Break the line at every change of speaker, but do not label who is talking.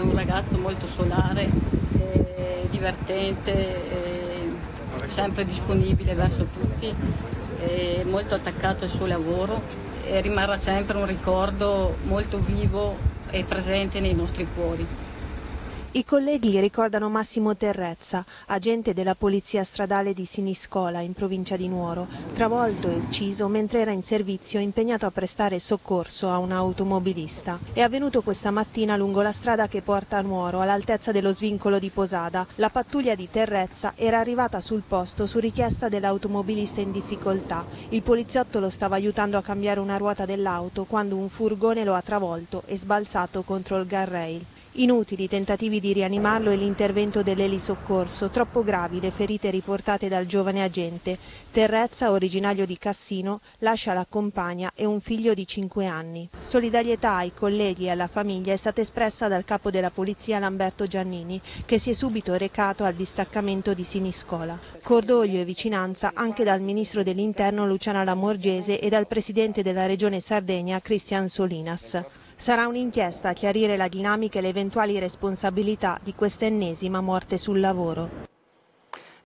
un ragazzo molto solare, divertente, sempre disponibile verso tutti, molto attaccato al suo lavoro e rimarrà sempre un ricordo molto vivo e presente nei nostri cuori.
I colleghi ricordano Massimo Terrezza, agente della Polizia Stradale di Siniscola, in provincia di Nuoro, travolto e ucciso mentre era in servizio impegnato a prestare soccorso a un automobilista. È avvenuto questa mattina lungo la strada che porta a Nuoro, all'altezza dello svincolo di Posada. La pattuglia di Terrezza era arrivata sul posto su richiesta dell'automobilista in difficoltà. Il poliziotto lo stava aiutando a cambiare una ruota dell'auto quando un furgone lo ha travolto e sbalzato contro il guardrail. Inutili tentativi di rianimarlo e l'intervento dell'elisoccorso, troppo gravi le ferite riportate dal giovane agente. Terrezza, originario di Cassino, lascia la compagna e un figlio di 5 anni. Solidarietà ai colleghi e alla famiglia è stata espressa dal capo della polizia Lamberto Giannini, che si è subito recato al distaccamento di Siniscola. Cordoglio e vicinanza anche dal ministro dell'Interno Luciana Lamorgese e dal presidente della regione Sardegna Cristian Solinas. Sarà un'inchiesta a chiarire la dinamica e le eventuali responsabilità di questa ennesima morte sul lavoro.